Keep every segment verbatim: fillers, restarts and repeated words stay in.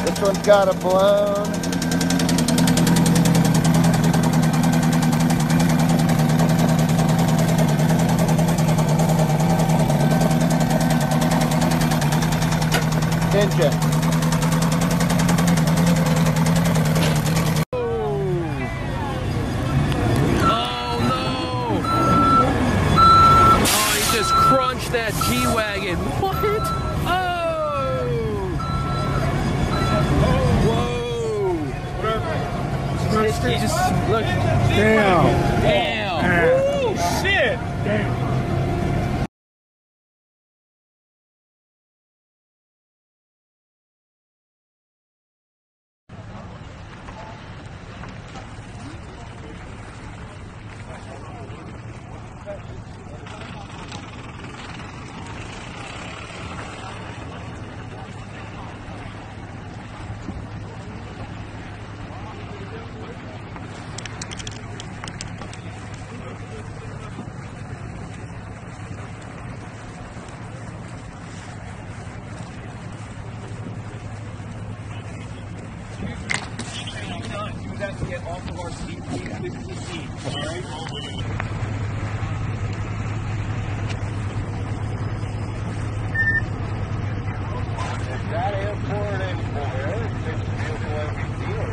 This one's got a blown. Ninja. Crunch that G-Wagon. What? Oh! Whoa! It, it just look. Damn. Damn. Oh shit. Damn. We have to get off of our seat. This is the seat. All right? That airport anymore. It's beautiful every field.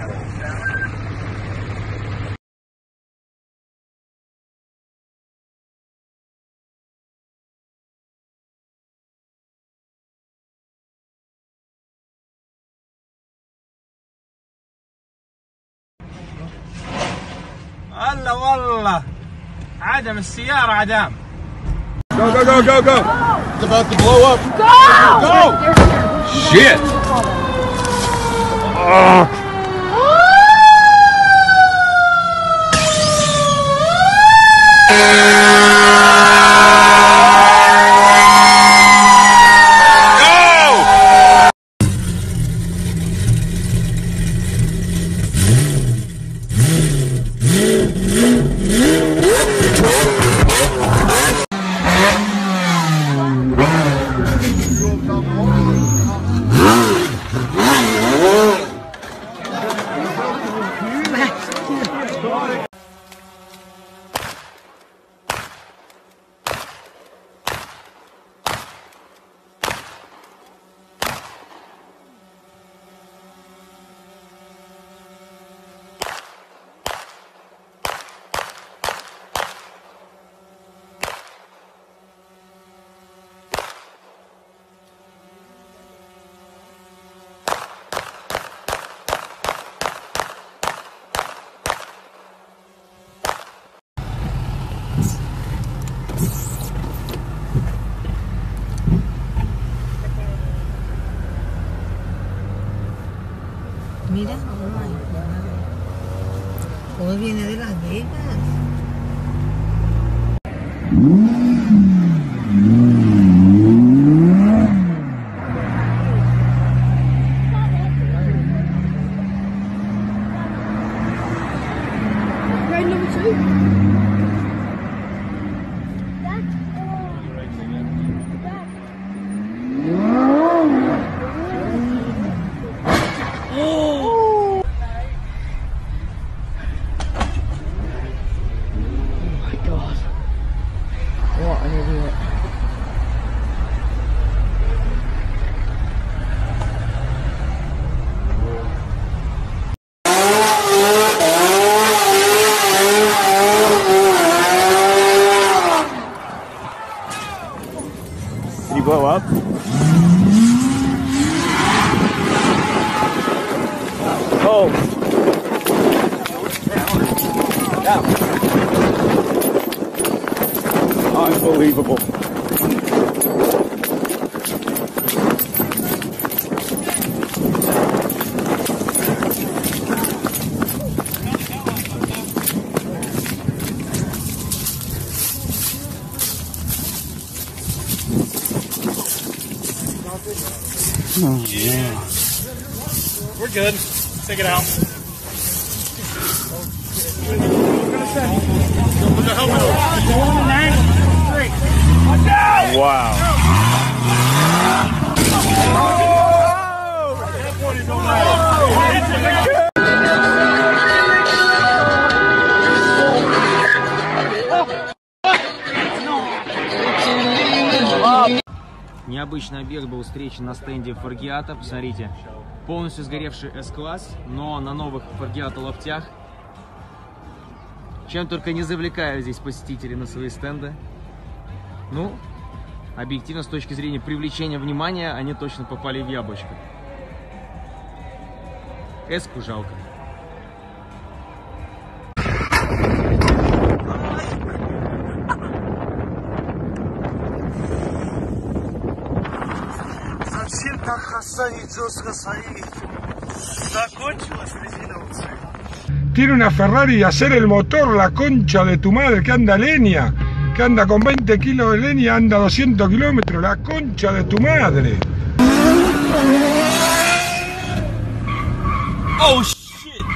الله والله عدم السيارة عدام. Go, go, go, go, go. It's about to blow up. Go! Go! Shit. Uh. Mira, oh my God. Todo viene de Las Vegas. Grade number two. What an idiot. Did you blow up? Oh. Unbelievable. Oh, yeah. We're good. Take it out. Put the helmet on. Wow. That one is on. Необычный объект был встречен на стенде Форгиата. Посмотрите, полностью сгоревший эс-класс, но на новых Форгиата локтях. Чем только не завлекают здесь посетители на свои стенды. Ну, объективно, с точки зрения привлечения внимания, они точно попали в яблочко. Эску жалко. Зачем так хасанить, жестко садить? Закончилась резиновцы. Tiene una Ferrari y hacer el motor, la concha de tu madre, que anda leña, que anda con veinte kilos de leña, anda doscientos kilómetros, la concha de tu madre. Oh, shit.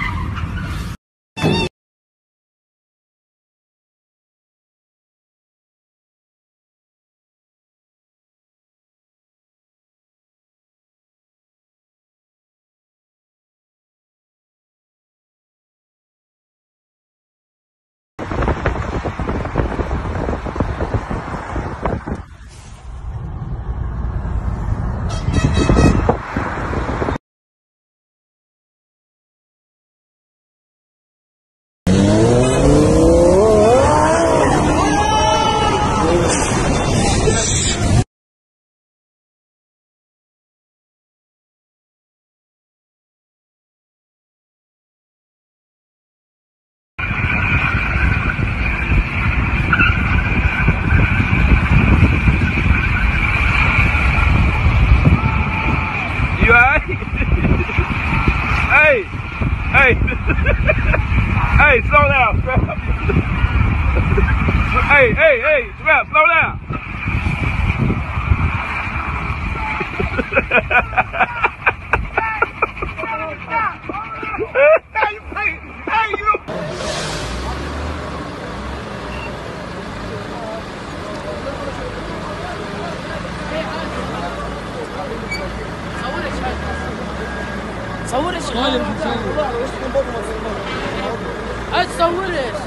Hey, hey, hey, slow down, Scrap. Hey, hey, hey, Scrap, slow down. Hey, you. صورش غالب اتصورش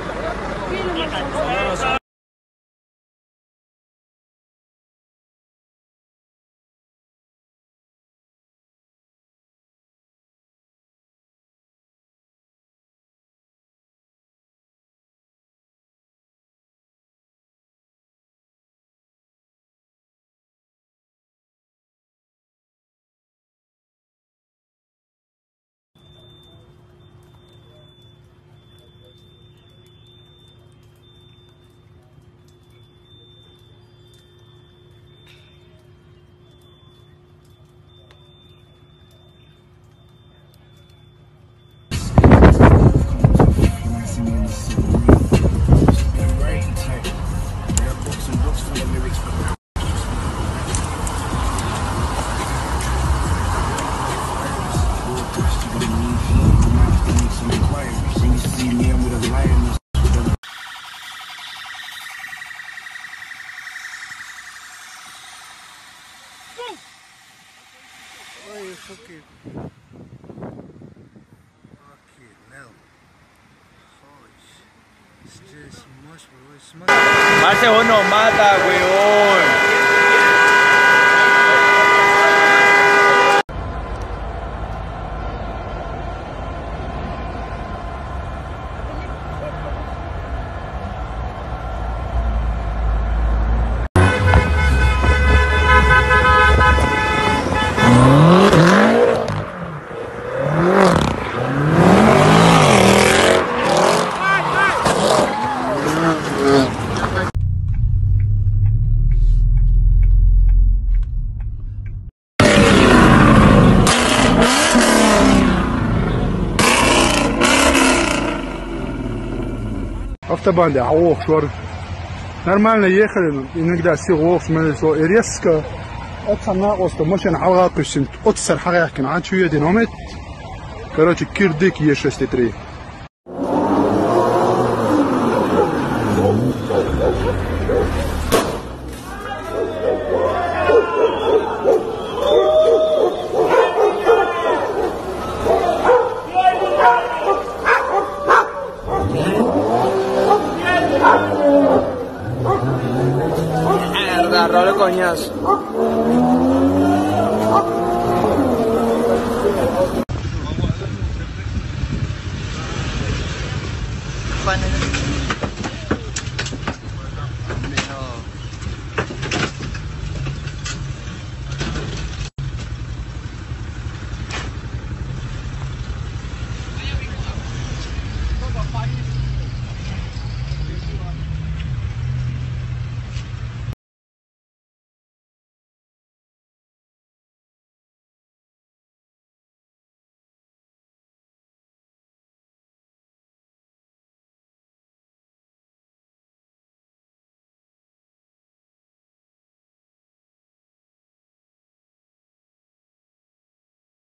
Marce, vos nos mata, weón. Автобан, да, ох, швар. Нормально ехали, иногда сиғоқ, смотрите, и резко отсана оста, машина алға қышын, отсар хағаяқын, ан чуя динамит. Короче, кирдик е шесть три. няш.